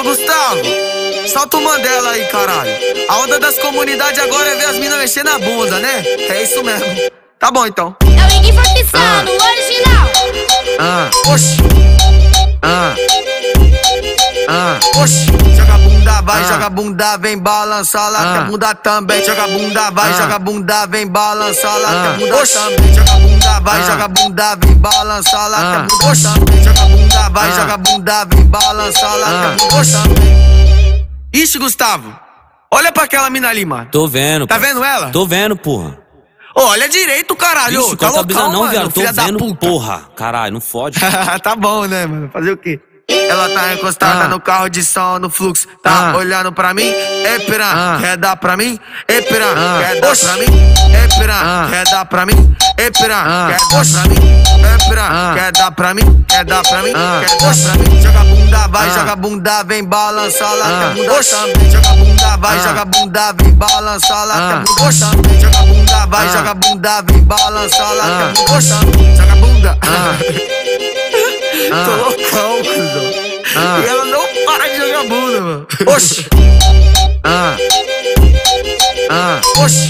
Ô Gustavo, solta o Mandela aí, caralho. A onda das comunidades agora é ver as minas mexendo na bunda, né? É isso mesmo. Tá bom então. É o Iggy Fortissano, original. Oxi. Oxi. Joga a bunda, vai, joga a bunda, vem balançar lá que a bunda também. Joga a bunda, vai, joga a bunda, vem balançar lá que a bunda também. Joga a bunda, vai, joga a bunda, vem balançar lá que a bunda também. Joga a bunda, vai, joga a bunda, vem balançar lá que a bunda também. Ixi, Gustavo, olha pra aquela mina ali, mano. Tô vendo. Tá vendo ela? Tô vendo, porra. Olha direito, caralho. Ixi, tá loucão, não, mano, viado. Tô filha vendo, da puta. porra. Caralho, não fode. Tá bom, né, mano? Fazer o quê? Ela tá encostada no carro de som, no fluxo. Tá olhando pra mim, ei piranha, quer dar pra mim? Ei piranha, quer dar pra mim? Ei piranha, quer dar pra mim? Ei piranha, quer dar pra mim? Ei piranha, quer dar pra mim? Quer dar pra mim? Quer dar pra mim? Joga a bunda, vai, joga a bunda, vem balançar lá que a bunda também. Joga a bunda, vai, joga a bunda, vem balançar lá que a bunda também. Joga a bunda, vai, joga a bunda, vem balançar lá que a bunda também. Joga a bunda. Tô loucão, cuzão. E ela não para de jogar bunda, mano. Oxi. Oxi.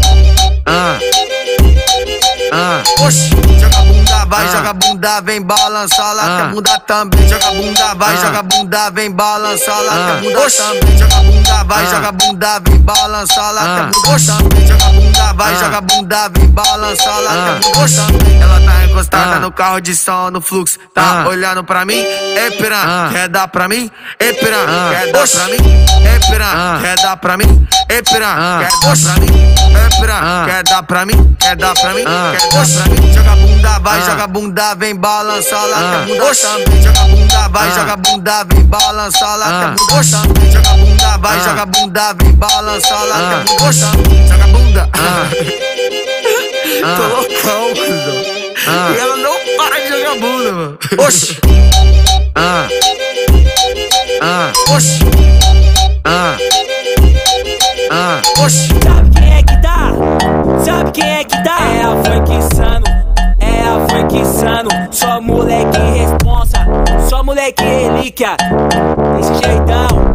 Oxi. Joga a bunda, vai, joga a bunda, vem balançar lá que a bunda também. Joga a bunda, vai, joga a bunda, vem balançar lá que a bunda também. Joga a bunda, vai, joga a bunda, vem balançar lá que a bunda também. Joga a bunda, vai, joga a bunda, vem balançar lá que a bunda também. Ela tá encostada no carro de som, no fluxo. Tá olhando pra mim, ei piranha, quer dar pra mim? Ei piranha, quer dar pra mim? Ei piranha, quer dar pra mim? Ei piranha, quer dar pra mim? Ei piranha, quer dar pra mim? Quer dar pra mim? Quer dar pra mim? Joga a bunda, vai, joga a bunda, vem balançar lá que a bunda também. Joga a bunda, vai, joga a bunda, vem balançar lá que a bunda também. Joga a bunda, vai, joga a bunda, vem balançar lá que a bunda também. Joga a bunda. Tô loucão, cuzão. E ela não para de jogar bunda, mano. Oxi. Oxi. Oxi. Sabe quem é que dá? Sabe quem é que dá? É a Fortissano, é a Fortissano. Só moleque responsa, só moleque relíquia. Desse jeitão.